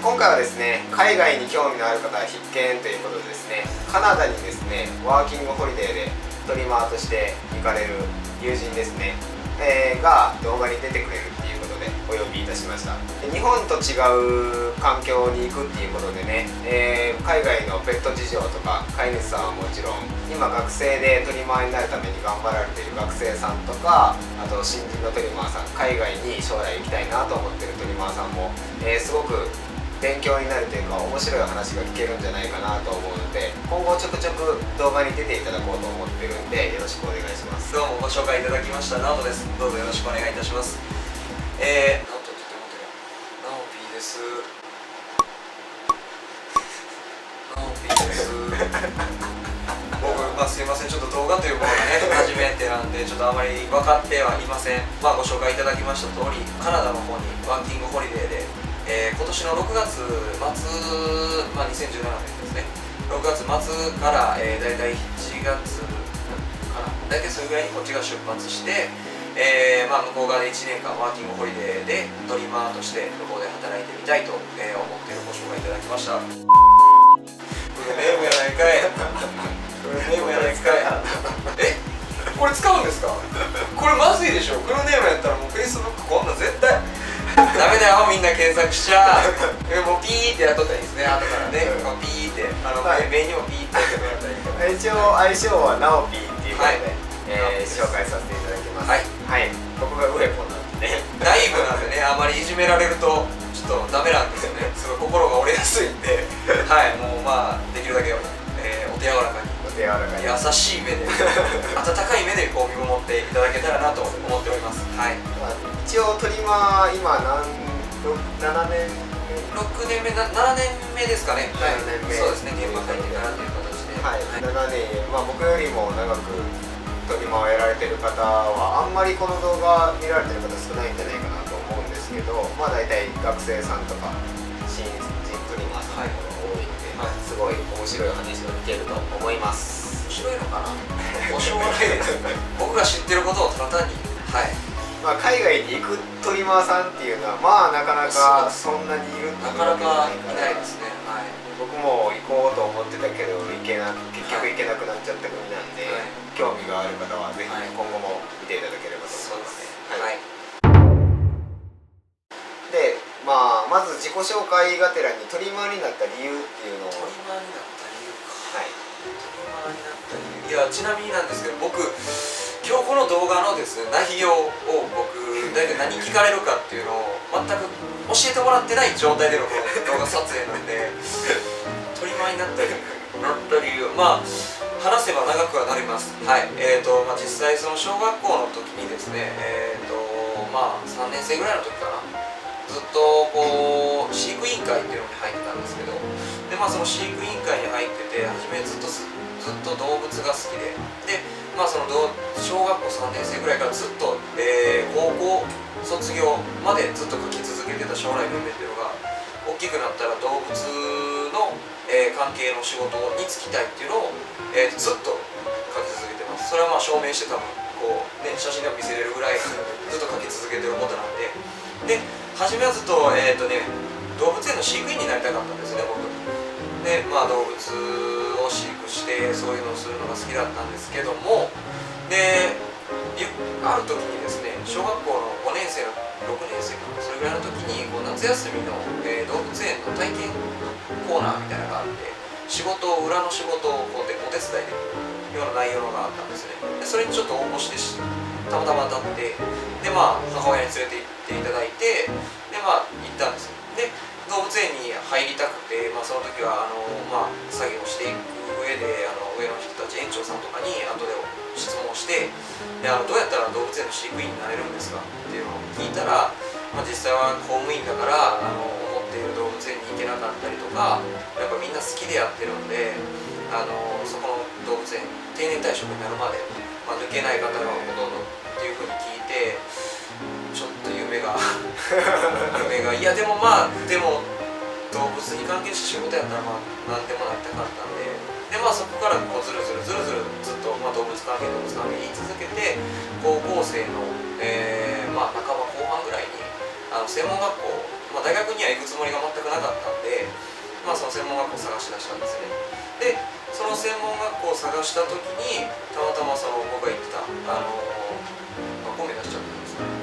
今回はですね、海外に興味のある方は必見ということでですね、カナダにですねワーキングホリデーでトリマーとして行かれる友人ですね、が動画に出てくれるっていうことでお呼びいたしました。日本と違う環境に行くっていうことでね、海外のペット事情とか飼い主さんはもちろん、今学生でトリマーになるために頑張られている学生さんとか、あと新人のトリマーさん、海外に将来行きたいなと思ってるトリマーさんも、すごく勉強になるというか面白い話が聞けるんじゃないかなと思うので、今後ちょくちょく動画に出ていただこうと思ってるんでよろしくお願いします。 どうもご紹介いただきましたナオトです。どうぞよろしくお願いいたします。ナオトって言ってもナオピーです。ナオピーです。僕、すいません、ちょっと動画というものがね初めてなんでちょっとあまり分かってはいません。ご紹介いただきました通り、カナダの方にワーキングホリデーで、今年の6月末、2017年ですね、6月末から、だいたい7月かな、だいたいそれぐらいにこっちが出発して、向こう側で1年間ワーキングホリデーでトリマーとして向こうで働いてみたいと、思ってご紹介いただきました。フルネームやないかい。フルネームやないかい。これ使うんですか？これまずいでしょ。フルネームやったらもう Facebook こんなん絶対ダメだよ、みんな検索しちゃう。もうピーってやっとったらいいですね、後からね。ピーって、目にもピーってやってもらったらいいから。 一応相性はナオピーっていうことで、紹介させていただきます。はい、僕がウェポンなんでね、 ナイブなんでね、あまりいじめられるとちょっとダメなんですよね。すごい心が折れやすいんで、はい、もうできるだけ、お手柔らかに、優しい目で温かい目でこう見守っていただけたらなと思っております。はい、 一応トリマー今7年目6年目7年目ですかね。 7年目、 そうですね、現場入ってからという形で、 はい、7年、僕よりも長くトリマーをやられてる方はあんまりこの動画見られてる方少ないんじゃないかなと思うんですけど、大体学生さんとか新人トリマーさんが多いんで、すごい面白い話が聞けると思います。 面白いのかな。面白いです僕が知ってることをただ単に、 海外に行くトリマーさんっていうのはなかなかそんなにいるっていうわけじゃないから、 いないですね。 僕も行こうと思ってたけど結局行けなくなっちゃった組なんで、興味がある方はぜひ今後も見ていただければと思います。で、まず自己紹介がてらにトリマーになった理由っていうのを。 トリマーになった理由か。トリマーになった理由、いや、ちなみになんですけど、僕今日この動画のですね、内容を大体何聞かれるかっていうのを全く教えてもらってない状態でのこの動画撮影なんでトリマーになった理由、話せば長くはなります。実際その小学校の時にですね、3年生ぐらいの時かな、ずっとこう飼育委員会っていうのに入ってたんですけど、でその飼育委員会に入ってて、初めずっと動物が好きで、その小学校3年生ぐらいからずっと、高校卒業までずっと描き続けてた将来の夢っていうのが、大きくなったら動物の、関係の仕事に就きたいっていうのを、ずっと描き続けてます。それは証明して多分写真でも見せれるぐらいずっと描き続けてることなんで、初めはずっと、動物園の飼育員になりたかったんですね、僕。で、動物を飼育してそういうのをするのが好きだったんですけども、ある時にですね、小学校の5年生6年生かな、それぐらいの時に夏休みの、動物園の体験コーナーみたいなのがあって、裏の仕事をお手伝いできるような内容のがあったんですね。でそれにちょっと応募してたまたま当たって、母親に連れて行っていただいて、行ったんですよ。で動物園に入りたくて、その時は作業していく上で上の人たち、園長さんとかに後で質問して、どうやったら動物園の飼育員になれるんですかっていうのを聞いたら、実際は公務員だから思っている動物園に行けなかったりとか、やっぱみんな好きでやってるんで、そこの動物園定年退職になるまで、抜けない方がほとんどっていうふうに聞いて、ちょっと夢がいやでも動物に関係した仕事やったら何でもなりたかったんで、そこからずるずるずっと動物関係言い続けて、高校生の半ば後半ぐらいに専門学校、 まあ、大学には行くつもりが全くなかったんで、まあ、その専門学校を探し出したんですね。でその専門学校を探した時にたまたまその僕が行ってた学校名出しちゃったんですけど、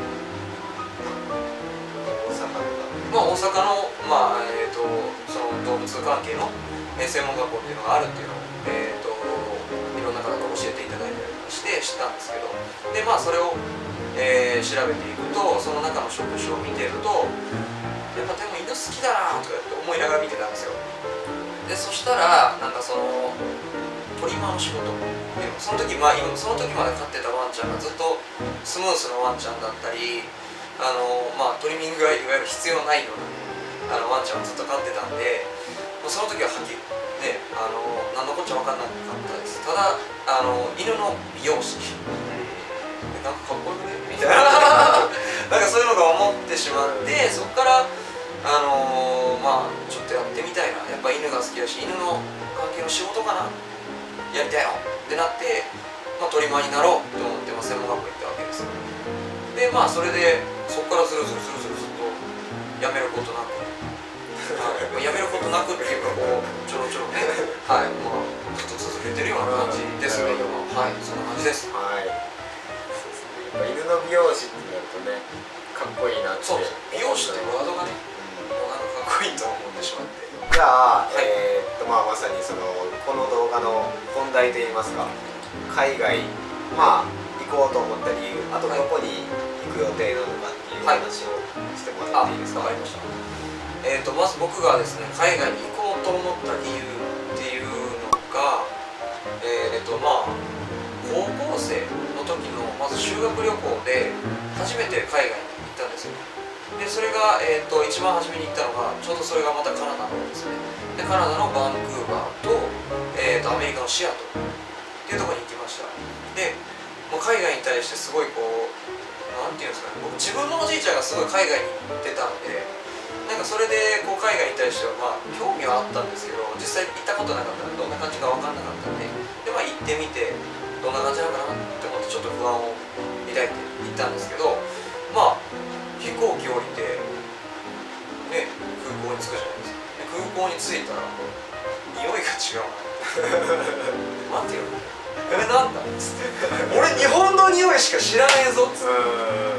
まあ、大阪の、まあその動物関係の専門学校っていうのがあるっていうのを、いろんな方から教えていただいたりして知ったんですけど、でまあそれを、調べていくと、その中の職種を見てると、やっぱでも犬好きだなとかって思いながら見てたんですよ。でそしたらなんかそのトリマーの仕事っていうの、その時まで飼ってたワンちゃんがずっとスムースなワンちゃんだったり、まあ、トリミングがいわゆる必要ないようなワンちゃんをずっと飼ってたんで、その時ははっきりね、何のこっちゃ分かんなかったです。ただ犬の美容師なんかかっこよくねみたいななんかそういうのが思ってしまって、そこからまあちょっとやってみたいな、やっぱ犬が好きだし犬の関係の仕事かな、やりたいのってなって、まあ、トリマーになろうと思って、まあ、専門学校行ったわけですよ。でまあそれでそこからずるずるとやめることなくやめることなくっていうか、こうちょろちょろね、はい、まあずっと続けてるような感じですね、今。はい、そんな感じです。 はい、そうですね、やっぱ犬の美容師ってなるとね、かっこいいなって。 そうです、美容師ってワードがね、もうなんかかっこいいと思ってしまって。 じゃあ、 はい、 まあまさにそのこの動画の本題といいますか、海外まあ行こうと思った理由、あとどこに行く予定なのかっていう話をしてもらっていいですか。 わかりました。まず僕がですね、海外に行こうと思った理由っていうのが、まあ高校生の時のまず修学旅行で初めて海外に行ったんですよ。でそれが、一番初めに行ったのがちょうどそれがまたカナダの方ですね。でカナダのバンクーバーと、アメリカのシアトルっていうところに行きました。でもう海外に対してすごいこうなんていうんですかね、僕自分のおじいちゃんがすごい海外に行ってたんで、なんかそれでこう海外に対してはまあ興味はあったんですけど、実際行ったことなかったんでどんな感じか分かんなかったんで、まあ行ってみてどんな感じなのかなって思ってちょっと不安を抱いて行ったんですけど、まあ飛行機降りてね、空港に着くじゃないですか。で空港に着いたら匂いが違うな待てよ、なんだっつって俺日本の匂いしか知らねえぞっつって、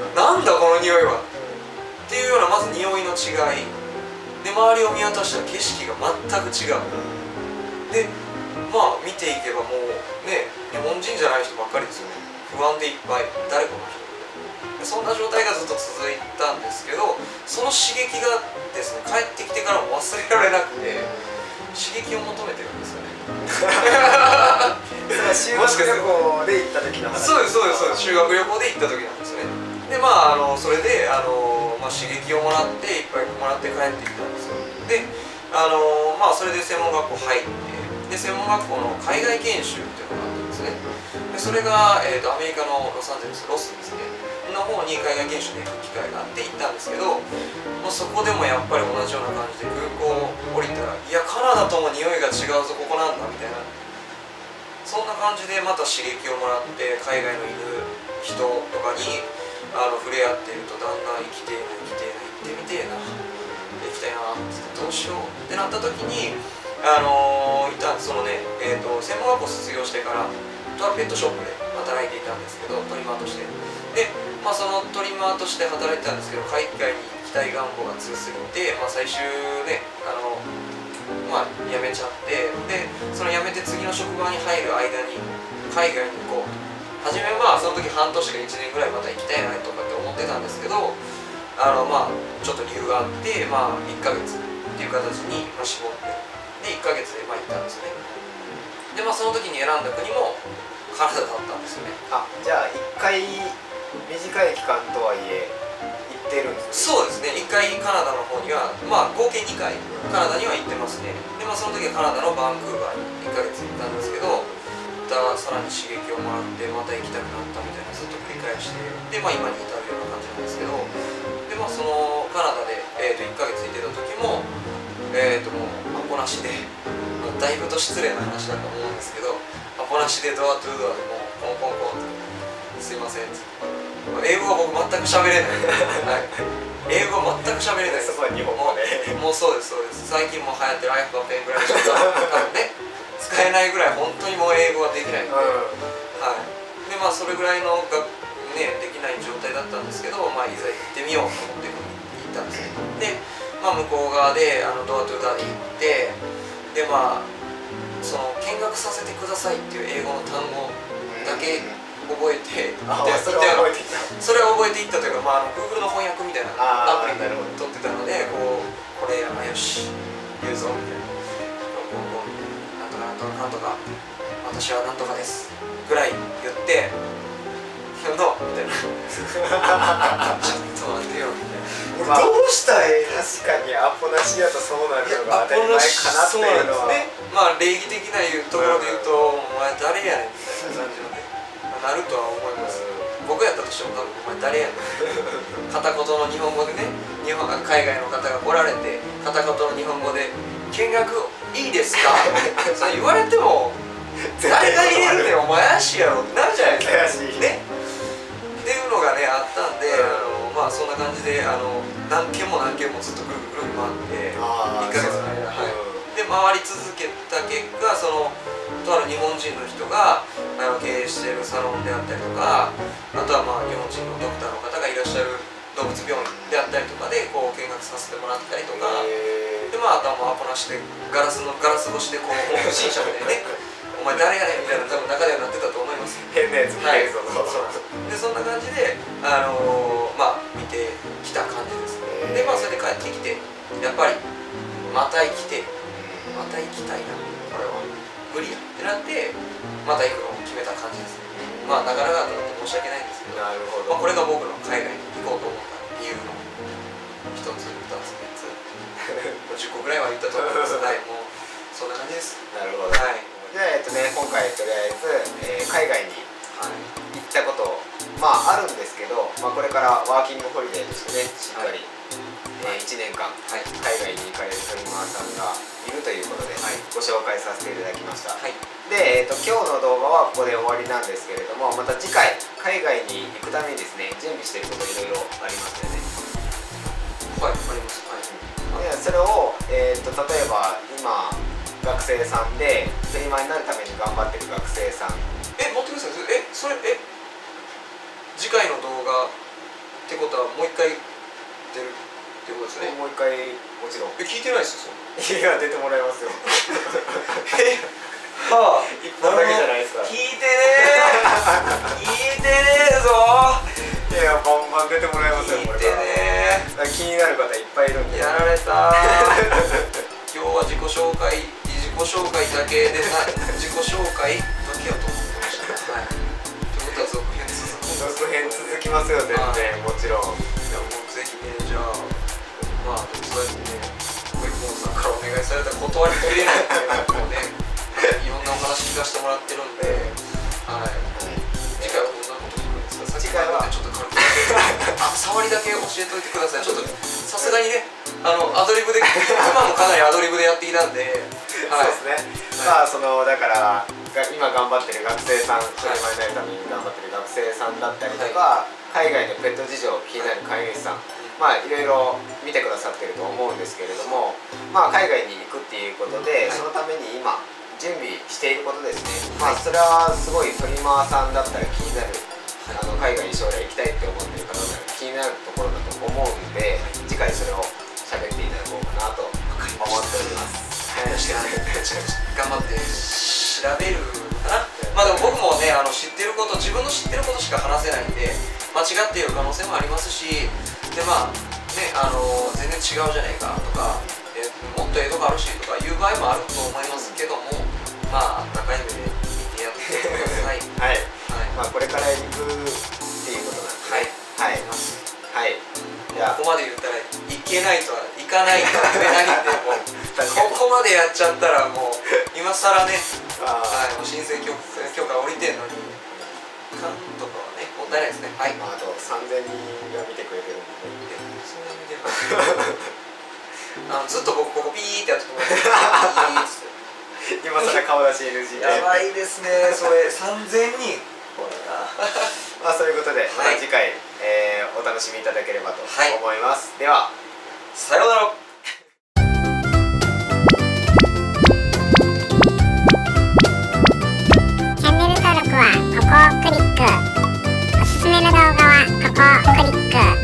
なんだこの匂いはっていうような、まず匂いの違いで、周りを見渡したら景色が全く違う。でまあ見ていけばもうね、日本人じゃない人ばっかりですよね。不安でいっぱい、誰この人、そんな状態がずっと続いたんですけど、その刺激がですね、帰ってきてからも忘れられなくて、刺激を求めてるんですよね修学旅行で行った時の話。 そうです修学旅行で行った時なんですよね。でまあそれでまあ、刺激をもらっていっぱいもらって帰ってきたんですよ。でまあそれで専門学校入って、で専門学校の海外研修っていうのがあったんですね。でそれが、アメリカのロサンゼルス、ロスですねの方に海外研修で行く機会があって行ったんですけど、もうそこでもやっぱり同じような感じで空港降りたら、いやカナダとも匂いが違うぞ、ここなんだみたいな、そんな感じでまた刺激をもらって、海外のいる人とかに触れ合っていると、だんだん行きてえな行ってみてえな、行きたいなってどうしようってなった時にそのね、専門学校卒業してからとはペットショップで働いていたんですけど、トリマーとして。で、まあ、そのトリマーとして働いてたんですけど、海外に行きたい願望が強すぎて、まあ、最終ねまあ、辞めちゃって、でその辞めて次の職場に入る間に海外に行こうと。初めまあその時半年か1年ぐらいまた行きたいなとかって思ってたんですけど、まあちょっと理由があって、まあ、1ヶ月っていう形に、まあ、絞って、で1ヶ月でまあ行ったんですよね。でまあその時に選んだ国もカナダだったんですよね。 あ、じゃあ1回短い期間とはいえ行ってるんですか。そうですね、1回カナダの方には、まあ合計2回カナダには行ってますね。でまあその時はカナダのバンクーバーに1ヶ月行ったんですけど、さらに刺激をもらってまた行きたくなったみたいなずっと繰り返して、でまあ今に至るような感じなんですけど、でまあそのカナダで、1ヶ月いてた時ももうアポなしで、だいぶと失礼な話だと思うんですけど、アポなしでドアトゥードアでもうコンコンコンって「すいません」って「 英語は僕全く喋れない、はい、英語は全く喋れないです。 そこは日本語でもうそうですそうです。最近も流行ってる iPhone ペンぐらいしか多分ね使えないぐらい本当にもう英語はできないので、はい、でまあそれぐらいのがねできない状態だったんですけど、まあいざ行ってみようと思って行ったんですね。で、まあ、向こう側でドアトゥダーに行って、でまあその見学させてくださいっていう英語の単語だけ覚えていって、それは覚えていったというか、まあ、Google の翻訳みたいなアプリで撮ってたので、これよし言うぞみたいな、なんとかなんとか私はなんとかですぐらい言って「の」みたいな「ちょっと待ってよ」みたいな。 どうしたら確かにアポなしやとそうなるのが当たり前かなっていうのは、 まあ礼儀的なところで言うと「お前誰やねん」みたいな感じのねなるとは思います。僕やったとしても多分「お前誰やねん」片言の日本語でね、海外の方が来られて片言の日本語で「見学いいですか?」そう言われても誰が入れるねんお前怪しいやろってなるじゃないですかね。っていうのがねあったんで、まあそんな感じで何件もずっとぐるぐる回って1ヶ月の間、で回り続けた結果、そのとある日本人の人が経営しているサロンであったりとか、あとはまあ日本人のドクターの方がいらっしゃる動物病院であったりとかでこう見学させてもらったりとかで、まああとはもうアポなしでガラス越しでこう不審者みたいにね「お前誰やねん」みたいな多分中ではなってたと思います。 変なやつ見てるぞと。 でそんな感じでまあ見てきた感じですね。でまあそれで帰ってきてやっぱりまた行きたいなこれは無理やってなってまた行くのを決めた感じですね。まあ長々となって申し訳ないんですけど、 なるほど、 まあ、これが僕の海外に行こうと思った理由の1つ2つ3つ10個ぐらいは言ったと思います。はい、もうそんな感じです。 なるほど。 はい。 じゃあ今回とりあえず、海外に行ったことまああるんですけど、まあ、これからワーキングホリデーとしてねしっかり、1年間、海外に行かれるトリマーさんがいるということで、ご紹介させていただきました。で、今日の動画はここで終わりなんですけれども、また次回海外に行くためにですね準備していることいろいろありますよね。 はい、あります。 でそれを、例えば今学生さんでトリマーになるために頑張ってる学生さん、 待ってください。それ次回の動画ってことはもう一回出るってことですね。 もう一回もちろん聞いてないですよ。 いや出てもらいますよ。 はあ、 一本だけじゃないですか。 聞いてねえぞ。 いやバンバン出てもらいますよ。 聞いてねえ。気になる方いっぱいいるんで。 やられた。今日は自己紹介だけで自己紹介だけをと思ってました。はい。ってことは続編続きますよ全然もちろん。 いやもうぜひね、じゃあまあそうやってね、小池本さんからお願いされた断りきれないっていうのをね、いろんなお話聞かせてもらってるんで、はい。次回はどんなこと聞くんですか。次回はちょっと軽く触りだけ教えておいてください。ちょっとさすがにね、アドリブで今もかなりアドリブでやっていたんで、 そうですね。まあだから今頑張ってる学生さん、トリマーになるために頑張ってる学生さんだったりとか、海外のペット事情気になる飼い主さん、まあいろいろ見てくださってると思うんですけれども、まあ海外に行くっていうことで、そのために今準備していることですね。まあそれはすごいトリマーさんだったら気になる、海外に将来行きたいって思ってる方なら気になるところだと思うんで、次回それを喋っていただこうかなと思っております。 頑張って調べるかな。まあでも僕もね自分の知ってることしか話せないんで間違っている可能性もありますし、でまあね全然違うじゃないかとか、もっとええとこあるしとかいう場合もあると思いますけども、まあ高い目で見てやってください。 はい。まあこれから行くっていうことなんで、はい。はい。 ここまで言ったらいけないとは行かないとは言えないんで、もうここまでやっちゃったらもう今更ね、もう申請許可降りてんのに缶とかはねもったいないですね。はい。 あと3000人が見てくれてるんで、 そういう意味ではずっと僕ここピーってやってもらって今更顔出し NG でやばいですねそれ。3000人ままあそういうことでまた次回、お楽しみいただければと思います、ではさようなら。 チャンネル登録はここをクリック。おすすめの動画はここをクリック。